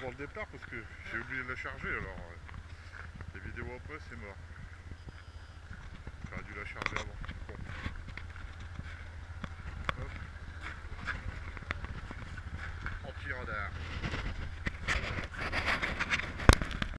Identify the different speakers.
Speaker 1: avant le départ parce que j'ai oublié de la charger alors les vidéos après c'est mort.